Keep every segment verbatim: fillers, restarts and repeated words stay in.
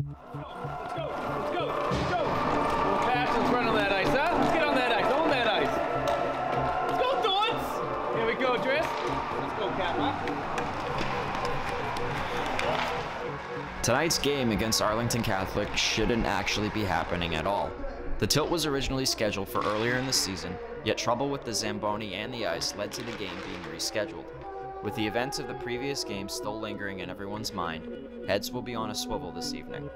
Let's go, let's go, let's go. Little pass in front of that ice, huh? Let's get on that ice, on that ice. Let's go, Dons. Here we go, Driss. Let's go, Cat, huh? Tonight's game against Arlington Catholic shouldn't actually be happening at all. The tilt was originally scheduled for earlier in the season, yet trouble with the Zamboni and the ice led to the game being rescheduled. With the events of the previous game still lingering in everyone's mind, heads will be on a swivel this evening.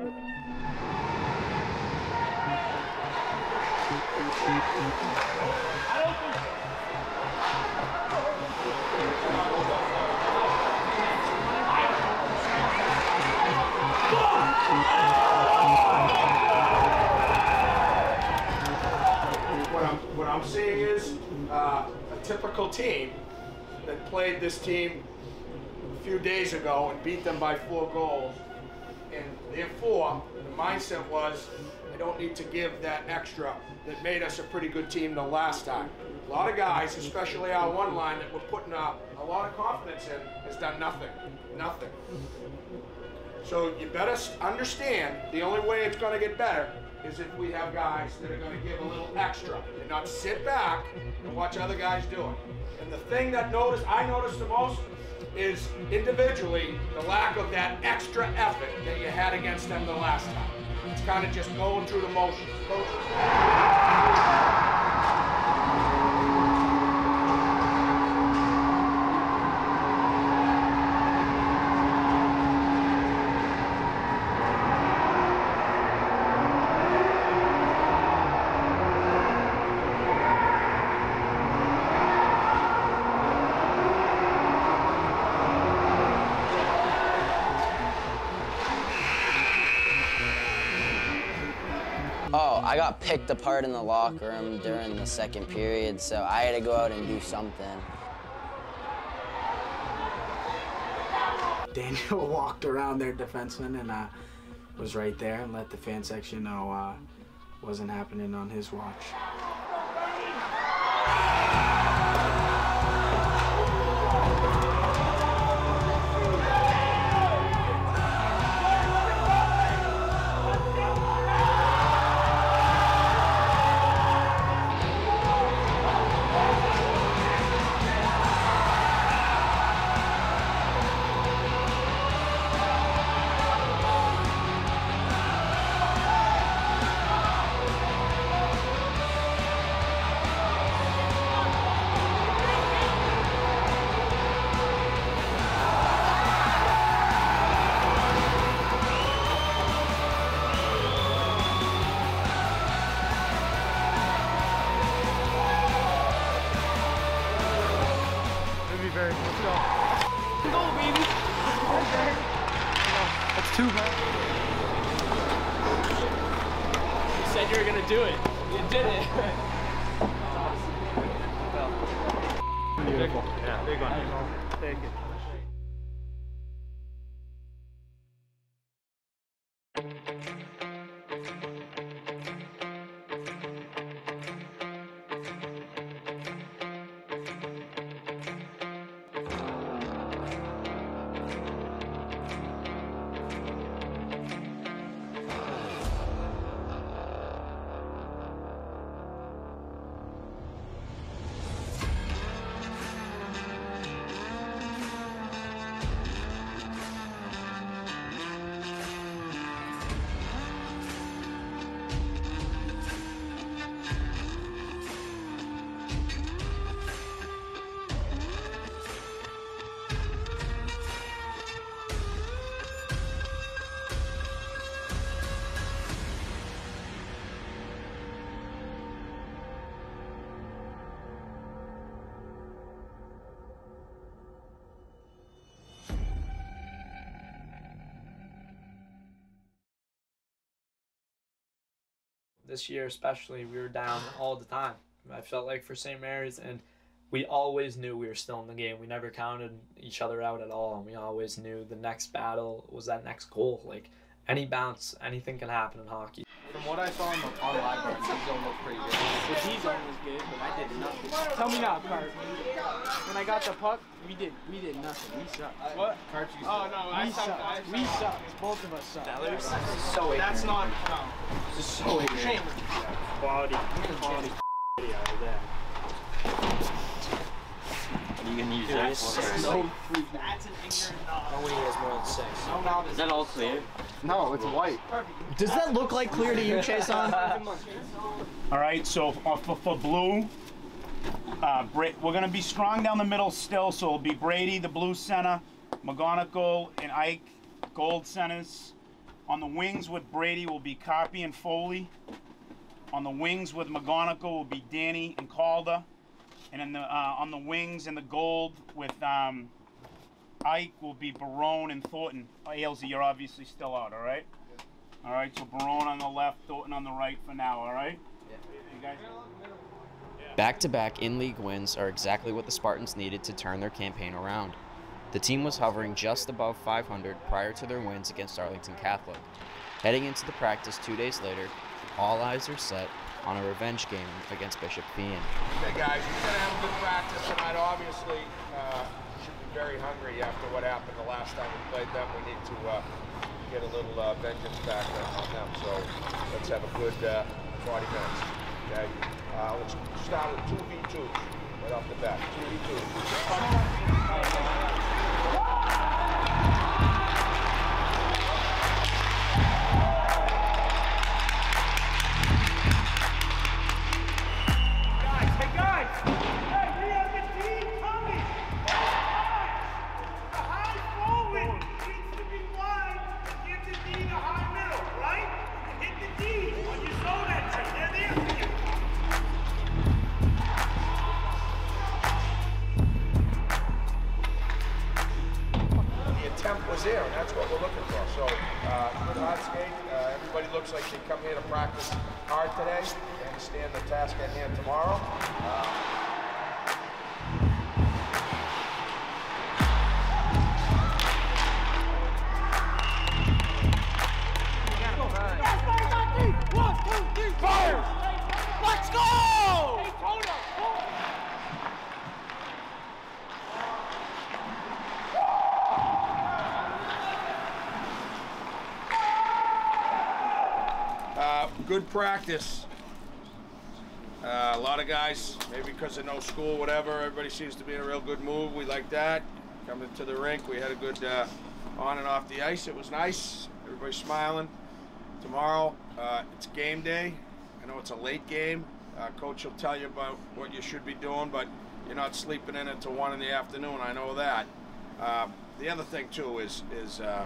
What I'm, what I'm seeing is uh, a typical team that played this team a few days ago and beat them by four goals. And therefore, the mindset was, I don't need to give that extra that made us a pretty good team the last time. A lot of guys, especially our one line that we're putting a, a lot of confidence in, has done nothing, nothing. So you better understand, the only way it's gonna get better is if we have guys that are gonna give a little extra and not sit back and watch other guys do it. And the thing that noticed, I noticed the most is individually the lack of that extra effort that you had against them the last time. It's kind of just going through the motions. Oh, I got picked apart in the locker room during the second period, so I had to go out and do something. Daniel walked around their defenseman and uh, was right there and let the fan section know uh, wasn't happening on his watch. Two, man. You said you were gonna do it. You did it. Beautiful. Yeah, big one. Thank you. This year especially, we were down all the time. I felt like for Saint Marys, and we always knew we were still in the game. We never counted each other out at all, and we always knew the next battle was that next goal. Like, any bounce, anything can happen in hockey. From what I saw on the on live guard, Z-zone looked pretty good. The Z-zone was good, but I did nothing. Tell me now, Cart. When I got the puck, we did we did nothing. We sucked. What? Carts used to. Oh no, I We sucked. I sucked. We sucked. Both of us sucked. This is so That's not. No. This is so ignorant. Quality. Quality. Video of that. Are you gonna use this? No. That's an ignorant knob. No way he has more than six. No knob Is that all clear? No, it's white. Does that look like clear to you, Chason? All right, so uh, for, for blue, uh, Bra we're going to be strong down the middle still, so it'll be Brady, the blue center, McGonigal and Ike, gold centers. On the wings with Brady will be Carpy and Foley. On the wings with McGonigal will be Danny and Calder. And in the, uh, on the wings in the gold with um, Ike will be Barone and Thornton. Oh, Ailsey, you're obviously still out, all right? All right, so Barone on the left, Thornton on the right for now, all right? Yeah. You guys? Back-to-back in-league wins are exactly what the Spartans needed to turn their campaign around. The team was hovering just above five hundred prior to their wins against Arlington Catholic. Heading into the practice two days later, all eyes are set on a revenge game against Bishop Feehan. Hey guys, we're gonna have a good practice tonight. Obviously, uh, should be very hungry after what happened the last time we played them. We need to uh, get a little uh, vengeance back on them. So let's have a good uh, forty minutes. Okay. Uh, let's start with two v two right off the bat. Two v two. Was there, and that's what we're looking for. So, uh, good hard skate. Uh, everybody looks like they come here to practice hard today. They understand the task at hand tomorrow. Uh, One, two, three, fire! Let's go! Hey, Toto! Uh, good practice. Uh, a lot of guys, maybe because of no school, whatever, everybody seems to be in a real good mood. We like that. Coming to the rink, we had a good uh, on and off the ice. It was nice. Everybody's smiling. Tomorrow, uh, it's game day. I know it's a late game. Uh, Coach will tell you about what you should be doing, but you're not sleeping in until one in the afternoon. I know that. Uh, the other thing too is is uh,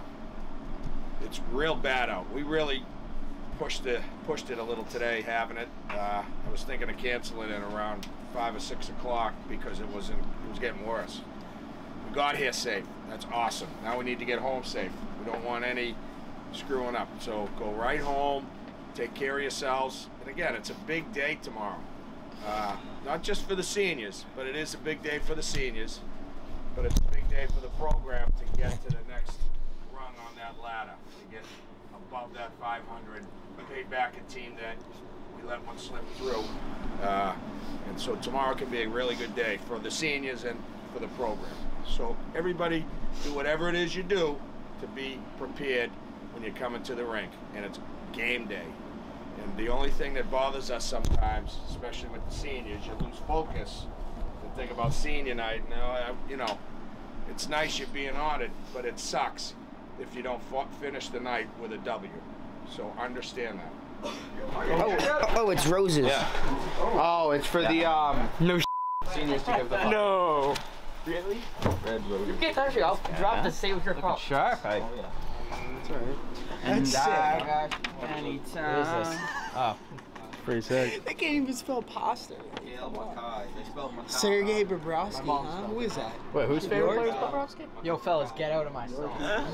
it's real bad out. We really pushed it pushed it a little today, having it. Uh, I was thinking of canceling it around five or six o'clock because it wasn't it was getting worse. We got here safe. That's awesome. Now we need to get home safe. We don't want any screwing up. So go right home, take care of yourselves. And again, it's a big day tomorrow. Uh, not just for the seniors, but it is a big day for the seniors. But it's a big day for the program to get to the next rung on that ladder, to get above that five hundred, pay back a team that we let one slip through. Uh, and so tomorrow can be a really good day for the seniors and for the program. So everybody do whatever it is you do to be prepared when you're coming to the rink, and it's game day. And the only thing that bothers us sometimes, especially with the seniors, you lose focus and think about senior night. Now, you know, it's nice you're being honored, but it sucks if you don't finish the night with a W. So understand that. Oh, oh, it's roses. Yeah. Oh, it's for the um No seniors to give the fuck. No. Really? Red roses. You get actually, I'll drop the same with your pop. Sharp. I... That's alright. And That's uh, Anytime. What is this? Oh, pretty sick. They can't even spell pasta. Yeah, Makai. They spelled Makai. Sergei Bobrovsky, huh? Who is that? Wait, whose favorite player is Yours? Bobrovsky? Yo, fellas, get out of my cell.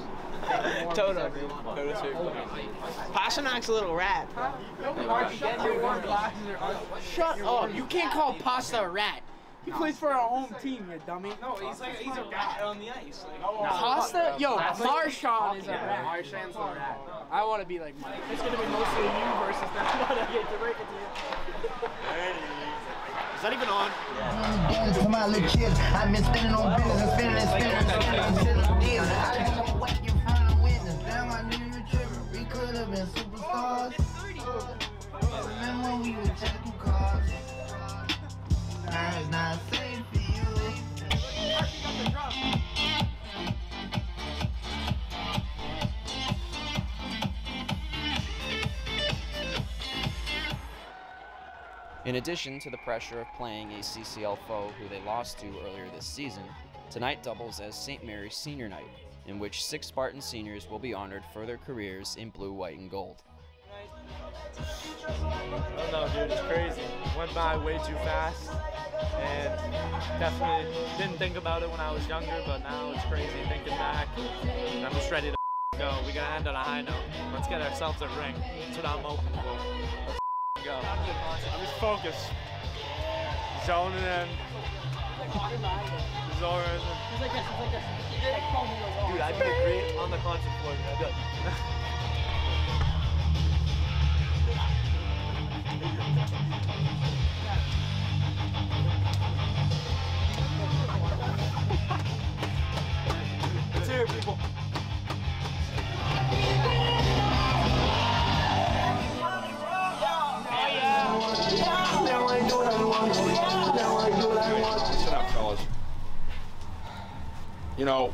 Toto. Pasternak's a little rat. Shut up. You can't call pasta a rat. He plays for our home team, you dummy. No, he's like he's a rat on the ice. Like, no, Costa, yo, Marshawn is a yeah, rat. Marshawn's a rat. I want to be like Mike. It's gonna be mostly you versus them. I hate to break it to you. Is that even on? Yeah. To my little kids, I've been spinning on business and spinning and spinning and spinning and spinning on deals. I just come away, you find a witness. Damn, I knew you were tripping. We could have been superstars. Remember when we were checking cars? It's not safe for you. In addition to the pressure of playing a C C L foe who they lost to earlier this season, tonight doubles as Saint Mary's Senior Night, in which six Spartan seniors will be honored for their careers in blue, white, and gold. I don't know, dude, it's crazy. Went by way too fast, and definitely didn't think about it when I was younger, but now it's crazy thinking back. I'm just ready to go. We're gonna end on a high note. Let's get ourselves a ring. That's what I'm hoping for. Let's go. I'm just focused. Zoning in. Zoning. Dude, I'd be great on the concert floor. I'd be like, let's hear it, people. Listen up, fellas. You know,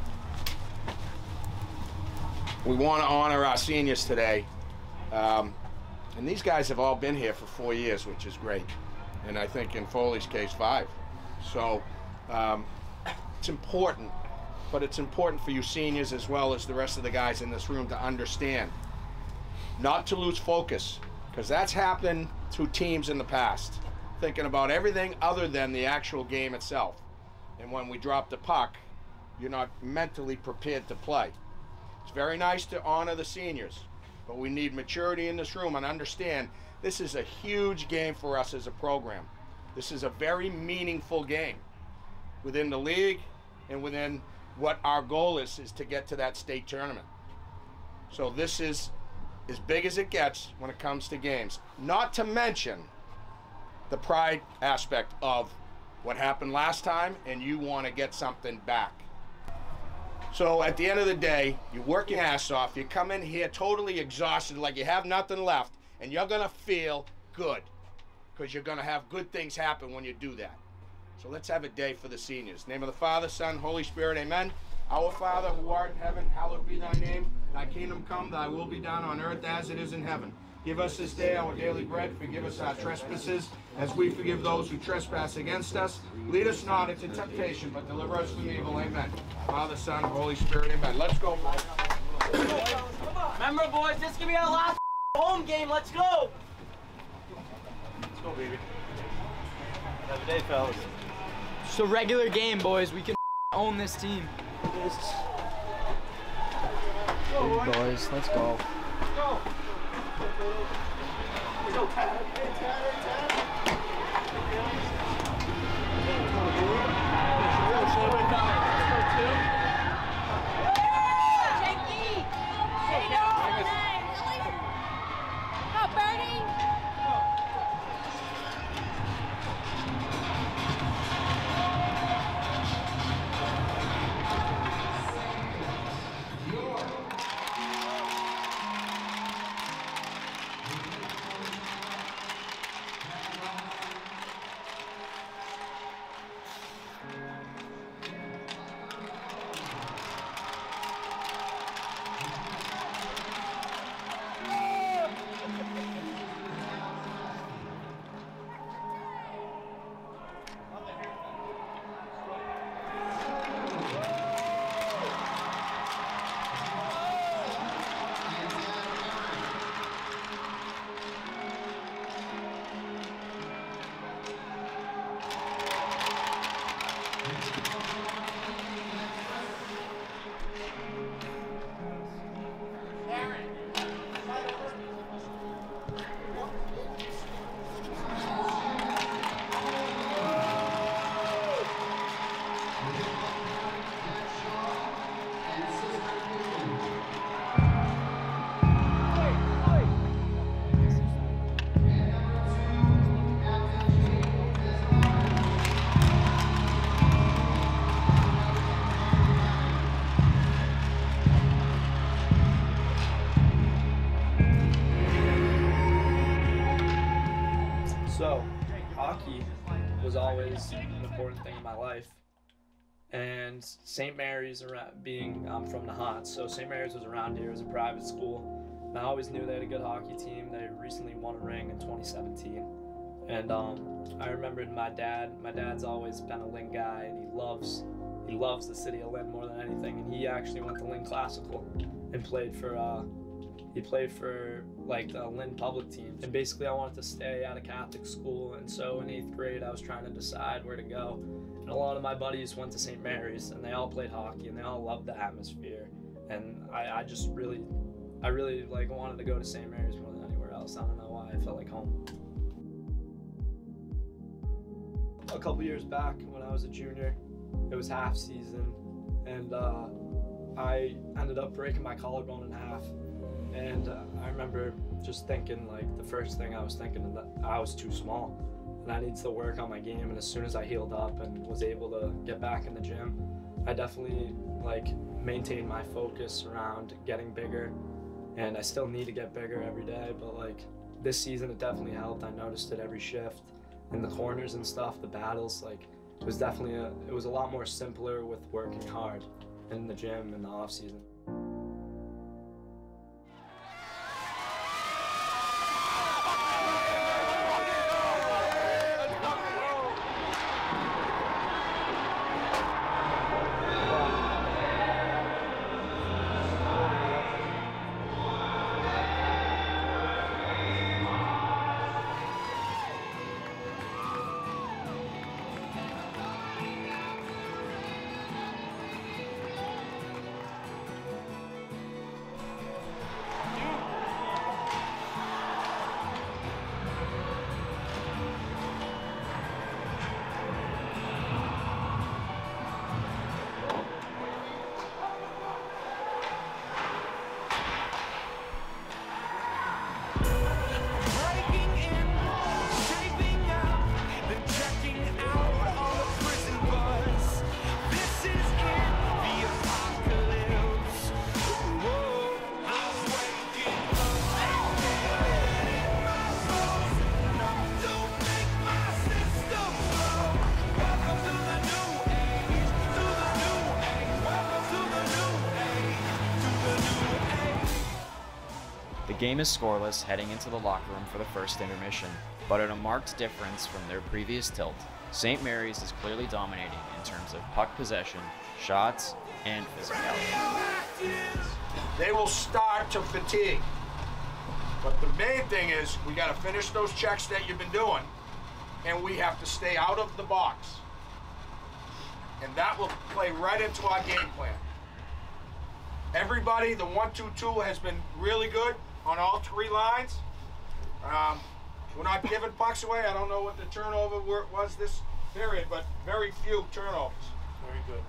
we want to honor our seniors today. Um, and these guys have all been here for four years, which is great. And I think in Foley's case, five. So um, it's important, but it's important for you seniors as well as the rest of the guys in this room to understand, not to lose focus, because that's happened to teams in the past, thinking about everything other than the actual game itself. And when we drop the puck, you're not mentally prepared to play. It's very nice to honor the seniors, but we need maturity in this room and understand this is a huge game for us as a program. This is a very meaningful game within the league and within what our goal is, is to get to that state tournament. So this is as big as it gets when it comes to games. Not to mention the pride aspect of what happened last time, and you want to get something back. So at the end of the day, you work your ass off, you come in here totally exhausted, like you have nothing left, and you're gonna feel good, because you're gonna have good things happen when you do that. So let's have a day for the seniors. In the name of the Father, Son, Holy Spirit, amen. Our Father who art in heaven, hallowed be thy name. Thy kingdom come, thy will be done on earth as it is in heaven. Give us this day our daily bread. Forgive us our trespasses, as we forgive those who trespass against us. Lead us not into temptation, but deliver us from evil. Amen. Father, Son, Holy Spirit, amen. Let's go, boys. Remember, boys, this can be our last home game. Let's go. Let's go, baby. Have a day, fellas. It's a regular game, boys. We can own this team. Big boys, let's go. Go. Go, Tad. Hey, Tad, hey, Jakey! Hey, no! Go, Bernie! So, hockey was always an important thing in my life. And Saint Marys, around, being I'm from the Nahant, so Saint Marys was around here. It was a private school. And I always knew they had a good hockey team. They recently won a ring in twenty seventeen. And um, I remembered my dad. My dad's always been a Lynn guy, and he loves he loves the city of Lynn more than anything. And he actually went to Lynn Classical and played for uh, he played for like the Lynn public team. And basically, I wanted to stay at a Catholic school. And so in eighth grade, I was trying to decide where to go. And a lot of my buddies went to Saint Marys, and they all played hockey, and they all loved the atmosphere. And I, I just really, I really like wanted to go to Saint Marys more than anywhere else. I don't know why. I felt like home. A couple years back, when I was a junior, it was half season, and uh, I ended up breaking my collarbone in half. And uh, I remember just thinking, like, the first thing I was thinking that I was too small. And I needed to work on my game, and as soon as I healed up and was able to get back in the gym, I definitely like maintained my focus around getting bigger, and I still need to get bigger every day, but like this season it definitely helped. I noticed it every shift in the corners and stuff, the battles, like it was definitely a, it was a lot more simpler with working hard in the gym in the off season. The game is scoreless heading into the locker room for the first intermission, but at a marked difference from their previous tilt, Saint Marys is clearly dominating in terms of puck possession, shots, and physicality. They will start to fatigue. But the main thing is we got to finish those checks that you've been doing, and we have to stay out of the box. And that will play right into our game plan. Everybody, the one two two has been really good on all three lines. Um, we're not giving pucks away. I don't know what the turnover was this period, but very few turnovers. Very good.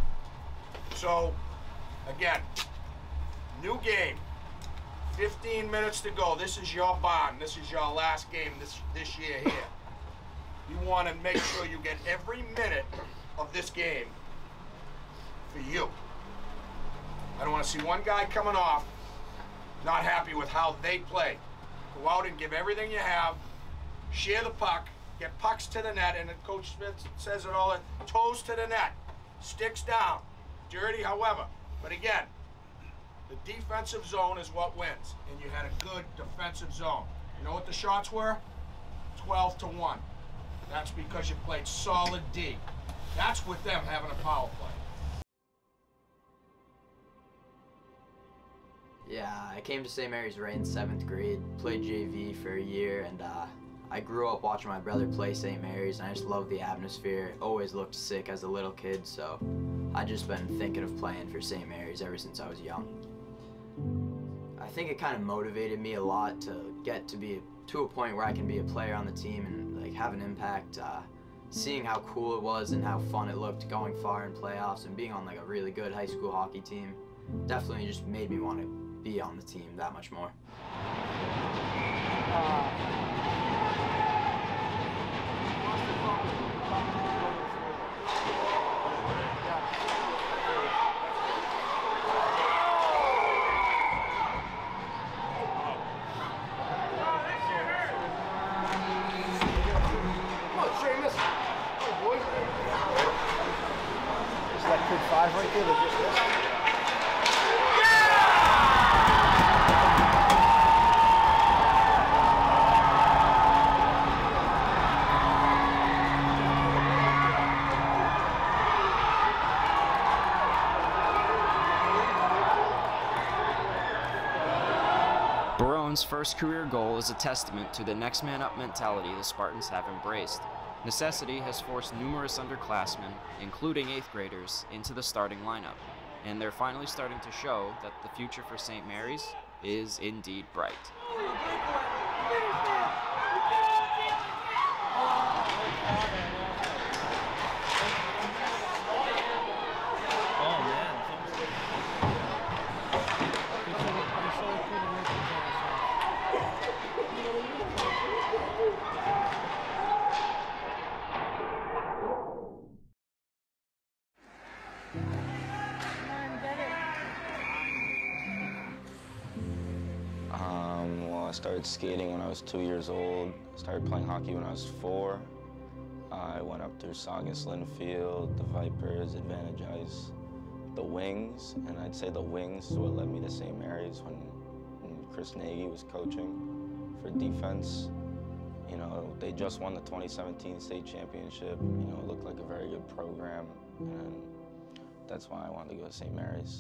So, again, new game. fifteen minutes to go. This is your bond. This is your last game this, this year here. You want to make sure you get every minute of this game for you. I don't want to see one guy coming off not happy with how they play. Go out and give everything you have, share the puck, get pucks to the net, and then Coach Smith says it all, toes to the net, sticks down, dirty, however. But again, the defensive zone is what wins, and you had a good defensive zone. You know what the shots were? twelve to one. That's because you played solid D. That's with them having a power play. Yeah, I came to Saint Marys right in seventh grade, played J V for a year, and uh, I grew up watching my brother play Saint Marys, and I just loved the atmosphere. Always looked sick as a little kid, so I just been thinking of playing for Saint Marys ever since I was young. I think it kind of motivated me a lot to get to be to a point where I can be a player on the team and like have an impact. Uh, seeing how cool it was and how fun it looked going far in playoffs and being on like a really good high school hockey team definitely just made me want to be on the team that much more. Uh, Barone's first career goal is a testament to the next man up mentality the Spartans have embraced. Necessity has forced numerous underclassmen, including eighth graders, into the starting lineup, and they're finally starting to show that the future for Saint Mary's is indeed bright. I started skating when I was two years old. I started playing hockey when I was four. I went up through Saugus Linfield, the Vipers, Advantage Ice, the Wings, and I'd say the Wings is what led me to Saint Mary's when, when Chris Nagy was coaching for defense. You know, they just won the twenty seventeen state championship. You know, it looked like a very good program, and that's why I wanted to go to Saint Mary's.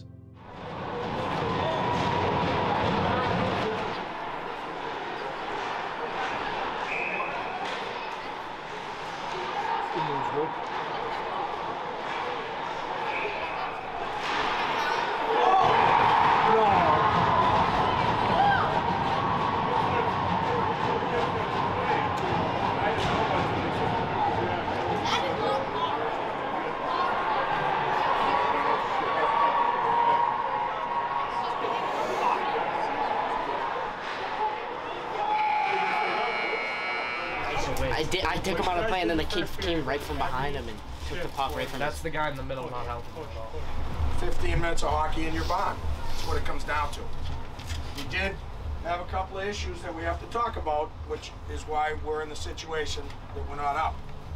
I did. I took him out of play, and then the kid came right from behind him and took the puck right from. That's the guy in the middle not helping. fifteen minutes of hockey in your bond. That's what it comes down to. We did have a couple of issues that we have to talk about, which is why we're in the situation that we're not up.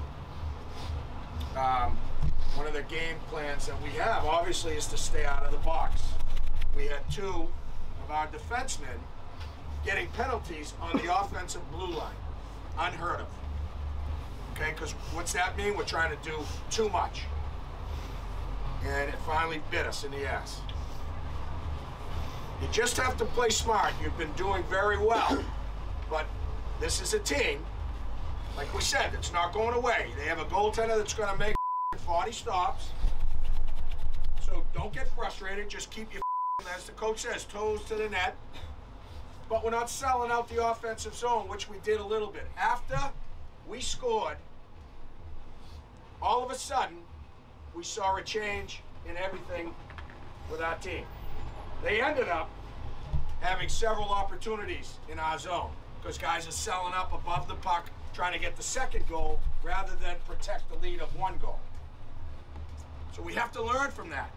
Um, one of the game plans that we have, obviously, is to stay out of the box. We had two of our defensemen getting penalties on the offensive blue line. Unheard of. Okay, because what's that mean? We're trying to do too much. And it finally bit us in the ass. You just have to play smart. You've been doing very well. But this is a team, like we said, it's not going away. They have a goaltender that's going to make forty stops. So don't get frustrated. Just keep your, as the coach says, toes to the net. But we're not selling out the offensive zone, which we did a little bit. After we scored, all of a sudden, we saw a change in everything with our team. They ended up having several opportunities in our zone because guys are selling up above the puck, trying to get the second goal rather than protect the lead of one goal. So we have to learn from that.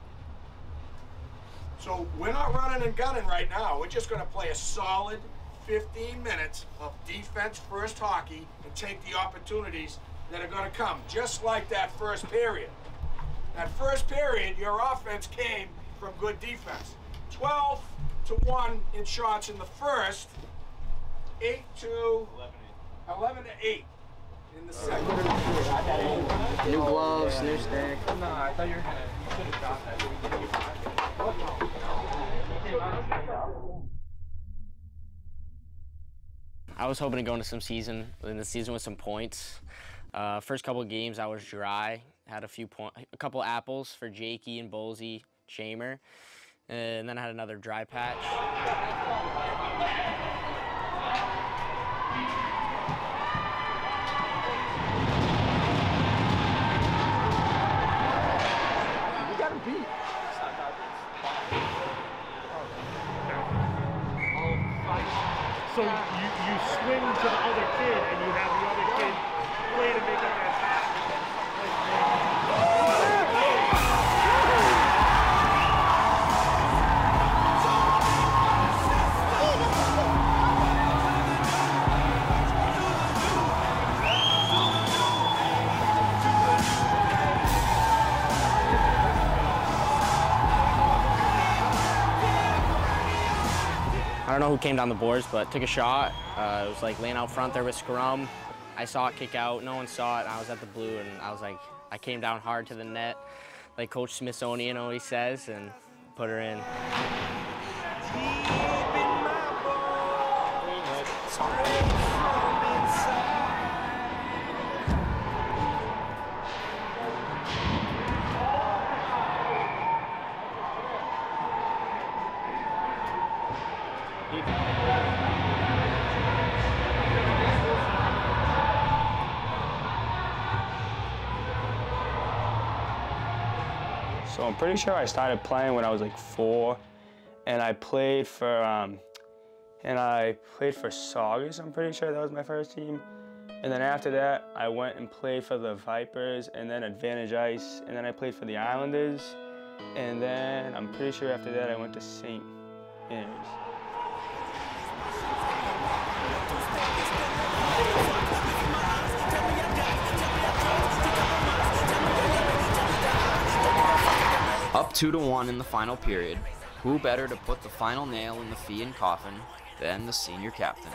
So we're not running and gunning right now. We're just going to play a solid fifteen minutes of defense-first hockey and take the opportunities that are going to come, just like that first period. That first period, your offense came from good defense. twelve to one in shots in the first, eight to eleven to eight in the second. New gloves, new stick. No, I thought you were gonna. You should have got that. So we didn't get back. I was hoping to go into some season in the season with some points. Uh, first couple of games, I was dry. Had a few point, a couple apples for Jakey and Bolsey, Shamer, and then I had another dry patch. You got him beat. So you, you swing to the other kid and you have the other kid play to make up that pass. I don't know who came down the boards, but took a shot. Uh, it was like laying out front there with scrum. I saw it kick out, no one saw it, and I was at the blue, and I was like, I came down hard to the net, like Coach Smithsonian always says, and put her in. So I'm pretty sure I started playing when I was like four, and I played for um, and I played for Saugus. I'm pretty sure that was my first team, and then after that I went and played for the Vipers, and then Advantage Ice, and then I played for the Islanders, and then I'm pretty sure after that I went to Saint Marys. Up two to one in the final period, who better to put the final nail in the Feehan coffin than the senior captain?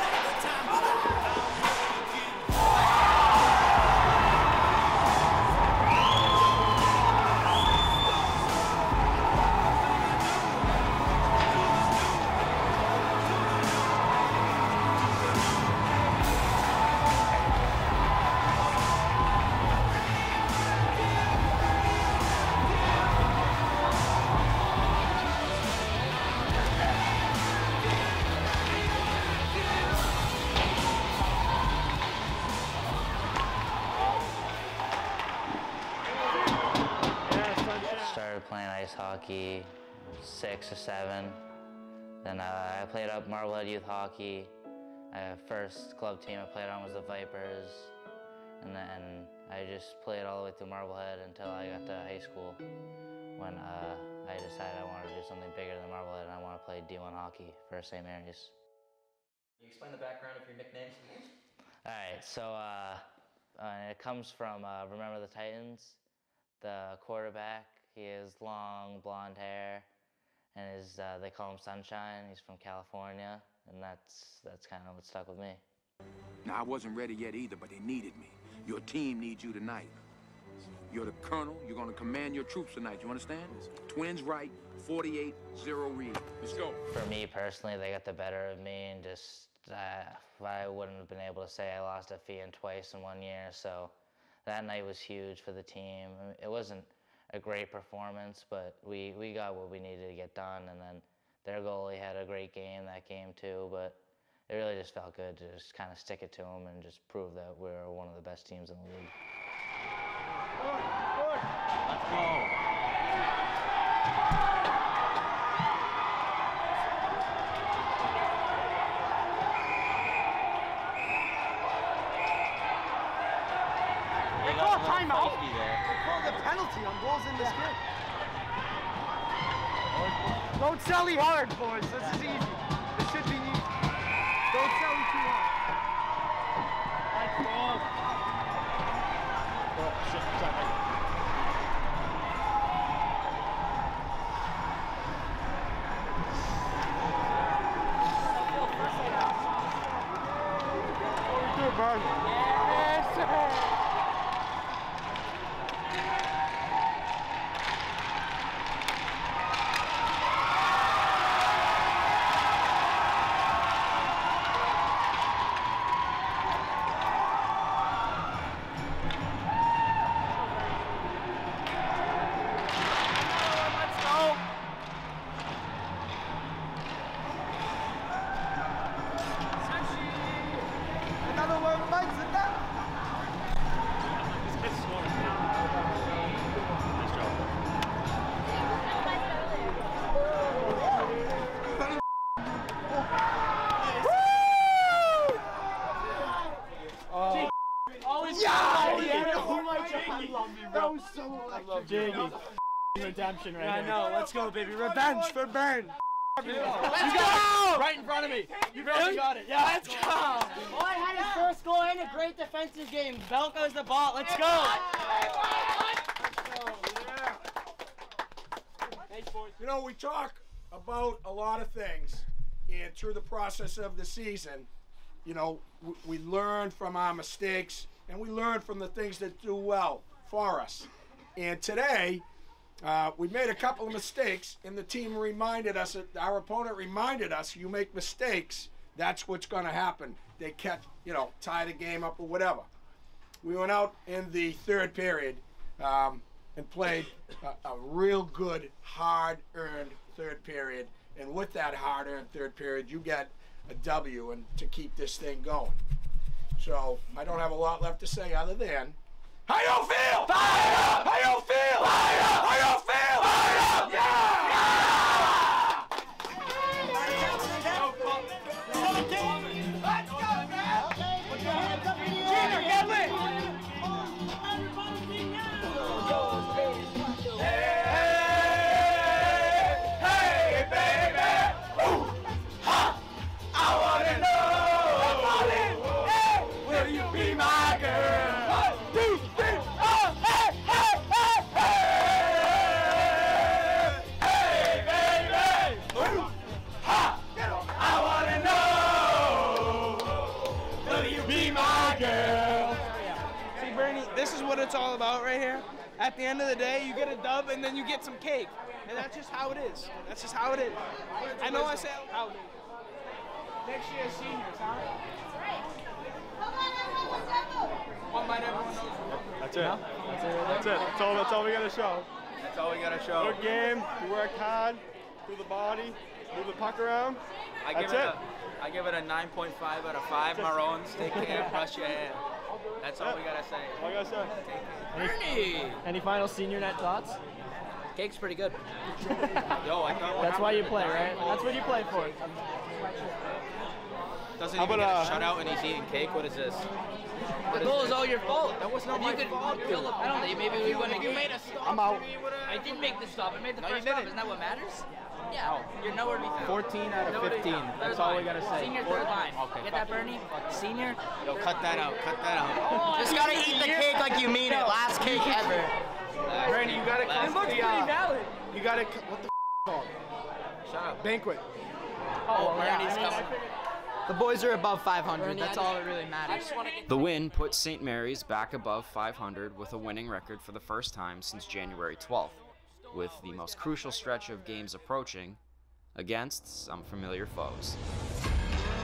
Playing ice hockey, six or seven. Then uh, I played up Marblehead Youth Hockey. Uh, first club team I played on was the Vipers. And then I just played all the way through Marblehead until I got to high school, when uh, I decided I wanted to do something bigger than Marblehead and I want to play D one hockey for Saint Marys. Can you explain the background of your nickname? All right, so uh, uh, it comes from uh, Remember the Titans. The quarterback, he has long blonde hair, and his, uh, they call him Sunshine. He's from California, and that's that's kind of what stuck with me. Now, I wasn't ready yet either, but they needed me. Your team needs you tonight. You're the colonel. You're going to command your troops tonight. You understand? Twins right, forty-eight, zero read. Let's go. For me personally, they got the better of me, and just uh, I wouldn't have been able to say I lost at Feehan twice in one year, so that night was huge for the team. It wasn't a great performance, but we, we got what we needed to get done, and then their goalie had a great game that game too, but it really just felt good to just kind of stick it to them and just prove that we're one of the best teams in the league. Let's go. They call a timeout. They called a penalty on goals in this game. Don't sally hard, boys. This is easy. This should be easy. Don't sally too hard. Let's go. Oh, shit. Sorry. Good, bud. Yes, sir. Jiggy. Redemption right I here. know. Let's go, baby. Revenge for Burn. Let's go! Right in front of me. You really got it. Yeah. Let's go. Owen had his first goal and a great defensive game. Belko's the ball. Let's go. You know, we talk about a lot of things, And through the process of the season, you know, we, we learn from our mistakes, and we learn from the things that do well for us. And today, uh, we made a couple of mistakes, and the team reminded us, our opponent reminded us, you make mistakes, that's what's going to happen. They catch, you know, tie the game up or whatever. We went out in the third period um, and played a, a real good, hard-earned third period. And with that hard-earned third period, you get a W and to keep this thing going. So I don't have a lot left to say other than, how you feel? Fire up! How you feel? Fire up! How you feel? Fire up! Yeah! Let's go, man! Junior, get lit! This is what it's all about right here. At the end of the day, you get a dub and then you get some cake. And that's just how it is. That's just how it is. I know I say how it is. Next year's seniors, huh? One bite everyone knows. That's it. That's it. That's it. That's all, that's all we got to show. That's all we got to show. Good game. You work hard. Move the body. Move the puck around. I That's give it, it. A, I give it a nine point five out of five. Maroons, take care, brush your hair. That's all we gotta say. All I gotta say. Bernie! Any final senior net thoughts? Cake's pretty good. Yo, I thought. That's why you play, right? That's what you play for. Doesn't How even about, get a uh, shutout and he's eating cake. What is this? The goal is all your fault. That was not my fault. Fill the penalty. Maybe we wouldn't. You made a stop. I'm out. I did make the stop. I made the No, you first stop. didn't. Isn't that what matters? Yeah. You're nowhere to be found. fourteen out of Nowhere to be fifteen. found. That's Third all we line. gotta say. Senior Four- third line. Okay, Get fuck that, Bernie? Senior? Yo, cut that out. Cut that out. Oh, Just gotta eat the cake like you mean it. Last cake ever. Bernie, you gotta cut It looks the, pretty uh, valid. You gotta cut. What the f called? Shut up. Banquet. Oh, Bernie's yeah, I mean, coming. The boys are above five hundred. Bernie, That's I all just- that really I matters. just want to get The win put Saint Marys back above five hundred with a winning record for the first time since January twelfth, with the most crucial stretch of games approaching against some familiar foes.